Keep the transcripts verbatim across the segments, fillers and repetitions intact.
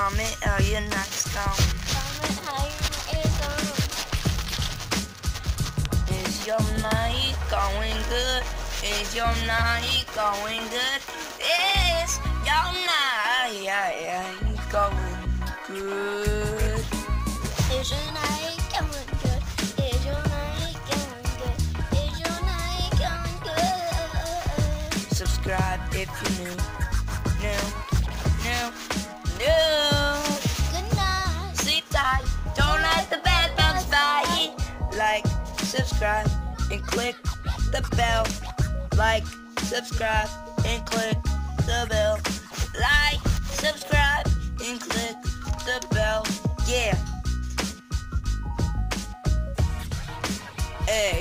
Comment how your night's going. Comment how your night is going. Is your night going good? Is your night going good? Is your night going good? Is your night going good? Is your night going good? Is your night going good? Subscribe if you're new, new, new, new. Good night. Sleep tight, don't let the bed bugs bite. Like, subscribe, and click the bell. Like, subscribe, and click the bell. Like, subscribe, and click the bell. Yeah. Hey.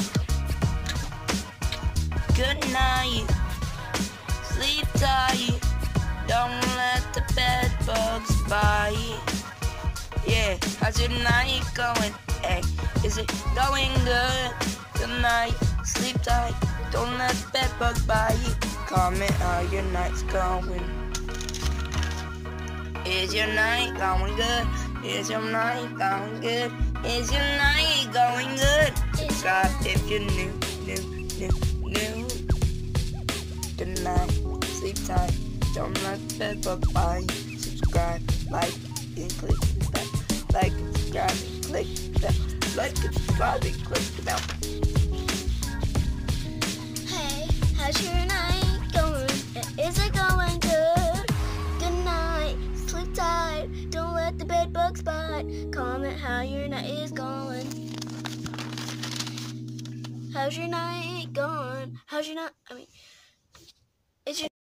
Good night. Sleep tight. Don't let the bed bugs bite. Yeah. How's your night going? Hey. Is it going good? Good night. Sleep tight. Don't let the bed bugs bite. Comment how your night's going. Is your night going good? Is your night going good? Is your night going good? Subscribe if you're new, new, new, new. Good night, sleep tight. Don't let the bed bug bite. Subscribe, like, and click the bell. Like, subscribe, click the bell. Like, subscribe, and click the bell. Hey, how's your night going? Is it going good? Good night. Sleep tight. Don't let the bed bugs bite. Comment how your night is going. How's your night going? How's your night? I mean, is your